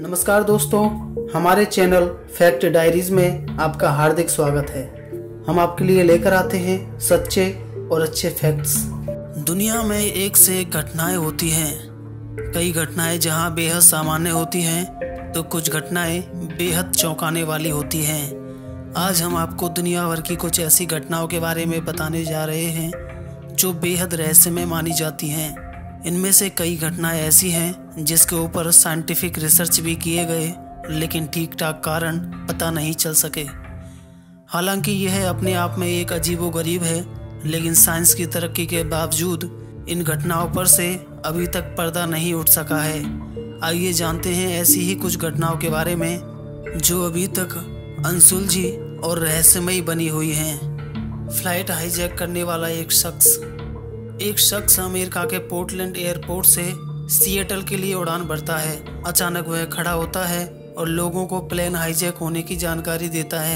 नमस्कार दोस्तों, हमारे चैनल फैक्ट डायरीज में आपका हार्दिक स्वागत है। हम आपके लिए लेकर आते हैं सच्चे और अच्छे फैक्ट्स। दुनिया में एक से एक घटनाएं होती हैं। कई घटनाएं जहां बेहद सामान्य होती हैं तो कुछ घटनाएं बेहद चौंकाने वाली होती हैं। आज हम आपको दुनिया भर की कुछ ऐसी घटनाओं के बारे में बताने जा रहे हैं जो बेहद रहस्यमय मानी जाती हैं। इनमें से कई घटनाएं ऐसी हैं जिसके ऊपर साइंटिफिक रिसर्च भी किए गए, लेकिन ठीक ठाक कारण पता नहीं चल सके। हालांकि यह अपने आप में एक अजीबोगरीब है, लेकिन साइंस की तरक्की के बावजूद इन घटनाओं पर से अभी तक पर्दा नहीं उठ सका है। आइए जानते हैं ऐसी ही कुछ घटनाओं के बारे में जो अभी तक अनसुलझी और रहस्यमयी बनी हुई हैं। फ्लाइट हाईजैक करने वाला एक शख्स अमेरिका के पोर्टलैंड एयरपोर्ट से सिएटल के लिए उड़ान भरता है। अचानक वह खड़ा होता है और लोगों को प्लेन हाईजैक होने की जानकारी देता है।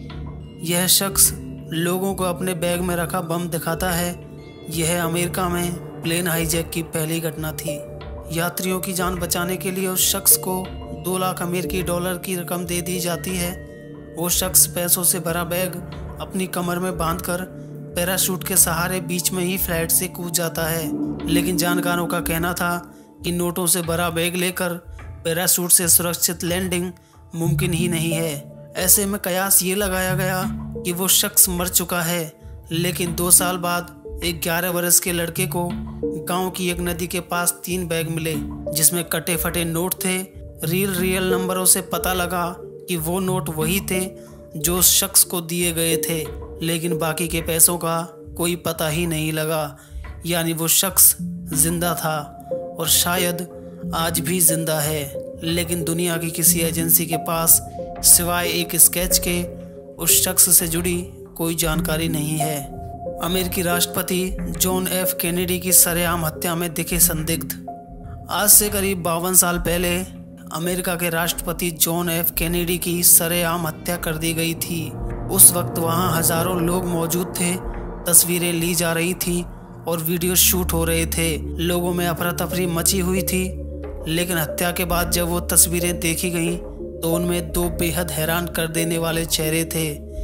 यह शख्स लोगों को अपने बैग में रखा बम दिखाता है। यह अमेरिका में प्लेन हाईजैक की पहली घटना थी। यात्रियों की जान बचाने के लिए उस शख्स को 2 लाख अमेरिकी डॉलर की रकम दे दी जाती है। वो शख्स पैसों से भरा बैग अपनी कमर में बांधकर पैराशूट के सहारे बीच में ही फ्लाइट से कूद जाता है, लेकिन जानकारों का कहना था कि नोटों से भरा बैग लेकर पैराशूट से सुरक्षित लैंडिंग मुमकिन ही नहीं है। ऐसे में कयास ये लगाया गया कि वो शख्स मर चुका है, लेकिन 2 साल बाद एक 11 वर्ष के लड़के को गांव की एक नदी के पास 3 बैग मिले जिसमें कटे फटे नोट थे। रियल नंबरों से पता लगा कि वो नोट वही थे जो उस शख्स को दिए गए थे, लेकिन बाकी के पैसों का कोई पता ही नहीं लगा। यानी वो शख्स जिंदा था और शायद आज भी जिंदा है, लेकिन दुनिया की किसी एजेंसी के पास सिवाय एक स्केच के उस शख्स से जुड़ी कोई जानकारी नहीं है। अमेरिकी राष्ट्रपति जॉन एफ कैनेडी की सरेआम हत्या में दिखे संदिग्ध। आज से करीब 52 साल पहले अमेरिका के राष्ट्रपति जॉन एफ कैनेडी की सरेआम हत्या कर दी गई थी। उस वक्त वहां हजारों लोग मौजूद थे, तस्वीरें ली जा रही थी और वीडियो शूट हो रहे थे। लोगों में अफरा तफरी मची हुई थी, लेकिन हत्या के बाद जब वो तस्वीरें देखी गईं तो उनमें 2 बेहद हैरान कर देने वाले चेहरे थे।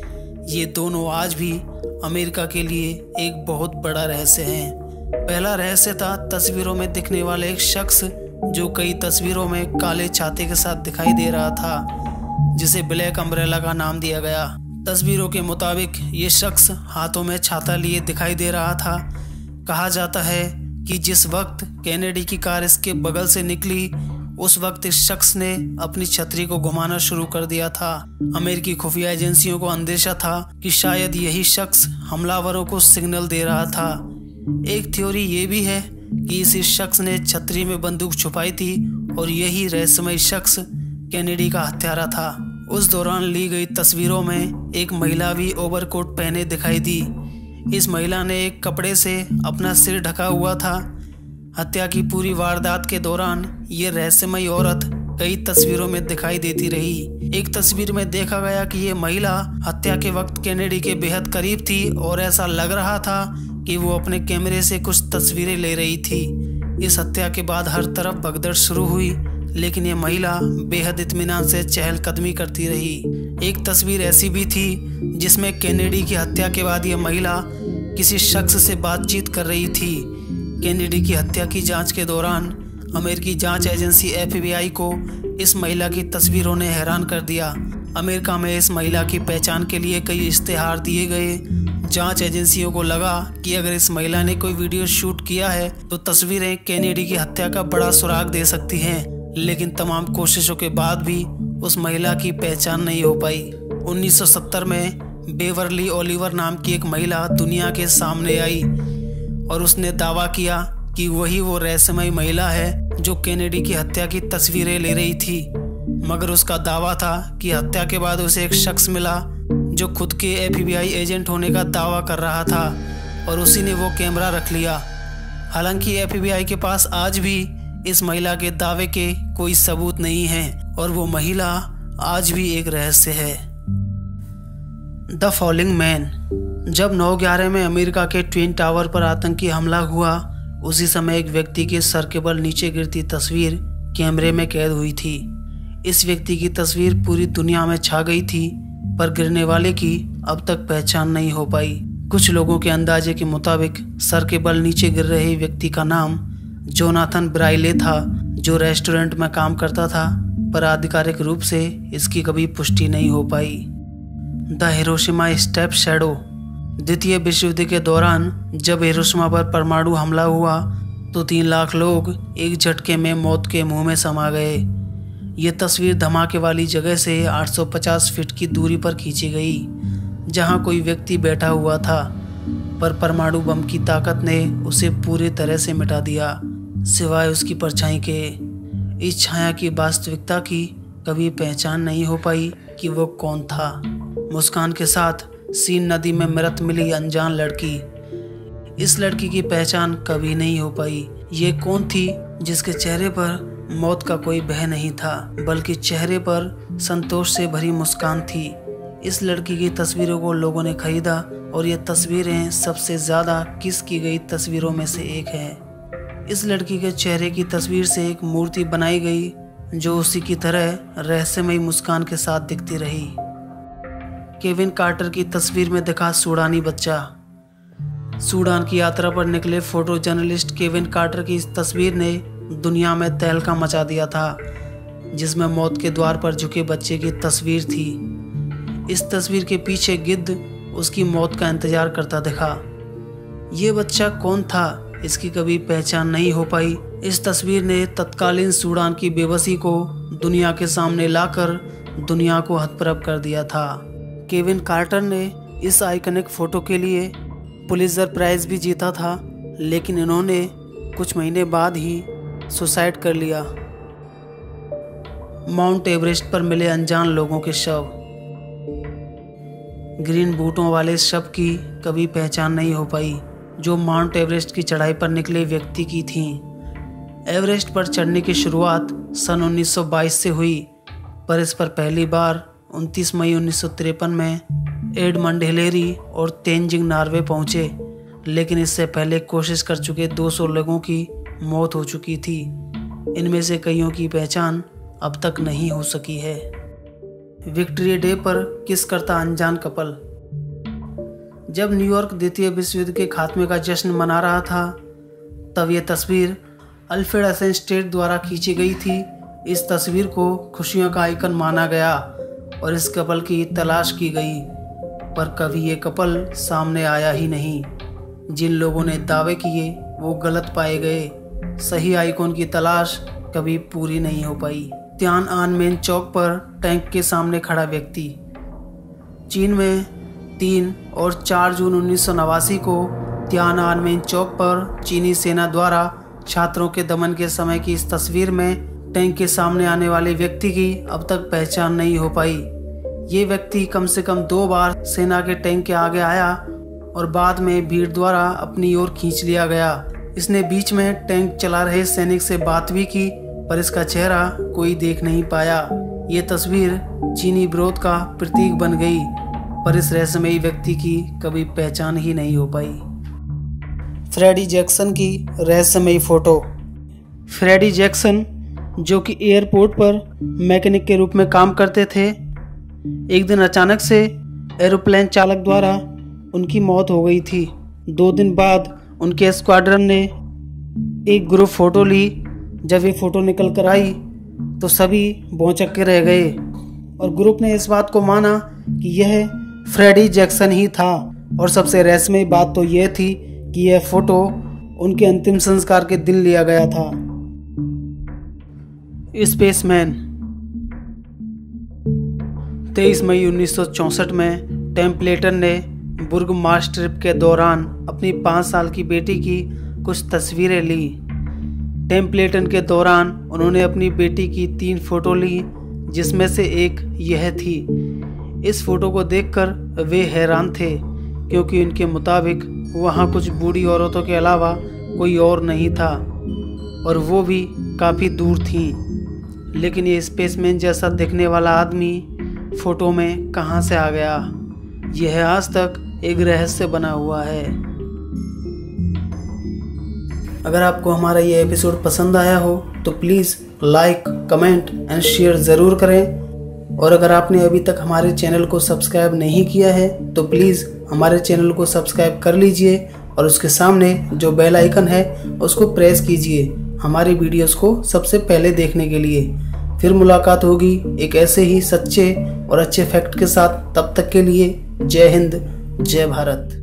ये दोनों आज भी अमेरिका के लिए एक बहुत बड़ा रहस्य है। पहला रहस्य था तस्वीरों में दिखने वाले एक शख्स जो कई तस्वीरों में काले छाते के साथ दिखाई दे रहा था, जिसे ब्लैक अम्ब्रेला का नाम दिया गया। तस्वीरों के मुताबिक ये शख्स हाथों में छाता लिए दिखाई दे रहा था। कहा जाता है कि जिस वक्त कैनेडी की कार इसके बगल से निकली उस वक्त इस शख्स ने अपनी छतरी को घुमाना शुरू कर दिया था। अमेरिकी खुफिया एजेंसियों को अंदेशा था कि शायद यही शख्स हमलावरों को सिग्नल दे रहा था। एक थ्योरी ये भी है कि इसी शख्स ने छतरी में बंदूक छुपाई थी और यही रहस्यमय शख्स कैनेडी का हत्यारा था। उस दौरान ली गई तस्वीरों में एक महिला भी ओवरकोट पहने दिखाई दी। इस महिला ने एक कपड़े से अपना सिर ढका हुआ था। हत्या की पूरी वारदात के दौरान ये रहस्यमय औरत कई तस्वीरों में दिखाई देती रही। एक तस्वीर में देखा गया कि ये महिला हत्या के वक्त कैनेडी के बेहद करीब थी और ऐसा लग रहा था कि वो अपने कैमरे से कुछ तस्वीरें ले रही थी। इस हत्या के बाद हर तरफ भगदड़ शुरू हुई, लेकिन ये महिला बेहद इत्मीनान से चहलकदमी करती रही। एक तस्वीर ऐसी भी थी जिसमें कैनेडी की हत्या के बाद ये महिला किसी शख्स से बातचीत कर रही थी। कैनेडी की हत्या की जांच के दौरान अमेरिकी जांच एजेंसी FBI को इस महिला की तस्वीरों ने हैरान कर दिया। अमेरिका में इस महिला की पहचान के लिए कई इश्तेहार दिए गए। जांच एजेंसियों को लगा कि अगर इस महिला ने कोई वीडियो शूट किया है तो तस्वीरें कैनेडी की हत्या का बड़ा सुराग दे सकती हैं, लेकिन तमाम कोशिशों के बाद भी उस महिला की पहचान नहीं हो पाई। 1970 में बेवर्ली ओलिवर नाम की एक महिला दुनिया के सामने आई और उसने दावा किया कि वही वो रहस्यमय महिला है जो कैनेडी की हत्या की तस्वीरें ले रही थी। मगर उसका दावा था कि हत्या के बाद उसे एक शख्स मिला जो खुद के FBI एजेंट होने का दावा कर रहा था और उसी ने वो कैमरा रख लिया। हालांकि FBI के पास आज भी इस महिला के दावे के कोई सबूत नहीं है और वो महिला आज भी एक रहस्य है। The falling man. जब 9/11 में अमेरिका के ट्विन टावर पर आतंकी हमला हुआ, उसी समय एक व्यक्ति के सर के बल नीचे गिरती तस्वीर कैमरे में कैद हुई थी। इस व्यक्ति की तस्वीर पूरी दुनिया में छा गई थी, पर गिरने वाले की अब तक पहचान नहीं हो पाई। कुछ लोगों के अंदाजे के मुताबिक सर के बल नीचे गिर रहे व्यक्ति का नाम जोनाथन ब्राइले था, जो रेस्टोरेंट में काम करता था, पर आधिकारिक रूप से इसकी कभी पुष्टि नहीं हो पाई। The Hiroshima step shadow. द्वितीय विश्व युद्ध के दौरान जब हिरोशिमा पर परमाणु हमला हुआ तो 3 लाख लोग एक झटके में मौत के मुंह में समा गए। ये तस्वीर धमाके वाली जगह से 850 फीट की दूरी पर खींची गई, जहां कोई व्यक्ति बैठा हुआ था, पर परमाणु बम की ताकत ने उसे पूरी तरह से मिटा दिया, सिवाय उसकी परछाई के। इस छाया की वास्तविकता की कभी पहचान नहीं हो पाई कि वो कौन था। मुस्कान के साथ सीन नदी में मृत मिली अनजान लड़की। इस लड़की की पहचान कभी नहीं हो पाई। ये कौन थी जिसके चेहरे पर मौत का कोई भय नहीं था, बल्कि चेहरे पर संतोष से भरी मुस्कान थी। इस लड़की की तस्वीरों को लोगों ने खरीदा और ये तस्वीरें सबसे ज़्यादा किस की गई तस्वीरों में से एक है। इस लड़की के चेहरे की तस्वीर से एक मूर्ति बनाई गई जो उसी की तरह रहस्यमयी मुस्कान के साथ दिखती रही। केविन कार्टर की तस्वीर में दिखा सूडानी बच्चा। सूडान की यात्रा पर निकले फोटो जर्नलिस्ट केविन कार्टर की इस तस्वीर ने दुनिया में तहलका मचा दिया था, जिसमें मौत के द्वार पर झुके बच्चे की तस्वीर थी। इस तस्वीर के पीछे गिद्ध उसकी मौत का इंतजार करता दिखा। ये बच्चा कौन था, इसकी कभी पहचान नहीं हो पाई। इस तस्वीर ने तत्कालीन सूडान की बेबसी को दुनिया के सामने लाकर दुनिया को हतप्रभ कर दिया था। केविन कार्टर ने इस आइकनिक फोटो के लिए पुलित्जर प्राइज भी जीता था, लेकिन इन्होंने कुछ महीने बाद ही सुसाइड कर लिया। माउंट एवरेस्ट पर मिले अनजान लोगों के शव। ग्रीन बूटों वाले शव की कभी पहचान नहीं हो पाई, जो माउंट एवरेस्ट की चढ़ाई पर निकले व्यक्ति की थीं। एवरेस्ट पर चढ़ने की शुरुआत सन 1922 से हुई, पर इस पर पहली बार 29 मई 1953 में एडमंड हिलेरी और तेंजिंग नॉर्वे पहुंचे, लेकिन इससे पहले कोशिश कर चुके 200 लोगों की मौत हो चुकी थी। इनमें से कईयों की पहचान अब तक नहीं हो सकी है। विक्ट्री डे पर किस करता अनजान कपल। जब न्यूयॉर्क द्वितीय विश्व युद्ध के खात्मे का जश्न मना रहा था, तब यह तस्वीर अल्फ्रेड एसेनस्टेड द्वारा खींची गई थी। इस तस्वीर को खुशियों का आइकन माना गया और इस कपल की तलाश की गई, पर कभी ये कपल सामने आया ही नहीं। जिन लोगों ने दावे किए वो गलत पाए गए। सही आइकॉन की तलाश कभी पूरी नहीं हो पाई। तियानअनमेन चौक पर टैंक के सामने खड़ा व्यक्ति। चीन में 3 और 4 जून 1989 को तियानअनमेन चौक पर चीनी सेना द्वारा छात्रों के दमन के समय की इस तस्वीर में टैंक के सामने आने वाले व्यक्ति की अब तक पहचान नहीं हो पाई। ये व्यक्ति कम से कम 2 बार सेना के टैंक के आगे आया और बाद में भीड़ द्वारा अपनी ओर खींच लिया गया। इसने बीच में टैंक चला रहे सैनिक से बात भी की, पर इसका चेहरा कोई देख नहीं पाया। ये तस्वीर चीनी विरोध का प्रतीक बन गई, पर इस रहस्यमयी व्यक्ति की कभी पहचान ही नहीं हो पाई। फ्रेडी जैक्सन की रहस्यमयी फोटो। फ्रेडी जैक्सन, जो कि एयरपोर्ट पर मैकेनिक के रूप में काम करते थे, एक दिन अचानक से एरोप्लेन चालक द्वारा उनकी मौत हो गई थी। 2 दिन बाद उनके स्क्वाड्रन ने एक ग्रुप फोटो ली। जब ये फोटो निकल कर आई तो सभी भौंचक के रह गए और ग्रुप ने इस बात को माना कि यह फ्रेडी जैक्सन ही था। और सबसे रहस्यमयी बात तो यह थी कि यह फोटो उनके अंतिम संस्कार के दिन लिया गया था। स्पेसमैन। 23 मई 1964 में टेम्पलेटन ने बुर्ग मार्स ट्रिप के दौरान अपनी 5 साल की बेटी की कुछ तस्वीरें ली। टेम्पलेटन के दौरान उन्होंने अपनी बेटी की 3 फोटो ली, जिसमें से एक यह थी। इस फोटो को देखकर वे हैरान थे, क्योंकि उनके मुताबिक वहाँ कुछ बूढ़ी औरतों के अलावा कोई और नहीं था और वो भी काफ़ी दूर थीं। लेकिन ये स्पेसमैन जैसा दिखने वाला आदमी फोटो में कहाँ से आ गया, यह आज तक एक रहस्य बना हुआ है। अगर आपको हमारा ये एपिसोड पसंद आया हो तो please like, comment and share ज़रूर करें। और अगर आपने अभी तक हमारे चैनल को सब्सक्राइब नहीं किया है तो प्लीज़ हमारे चैनल को सब्सक्राइब कर लीजिए और उसके सामने जो बेल आइकन है उसको प्रेस कीजिए हमारी वीडियोस को सबसे पहले देखने के लिए। फिर मुलाकात होगी एक ऐसे ही सच्चे और अच्छे फैक्ट के साथ। तब तक के लिए जय हिंद, जय भारत।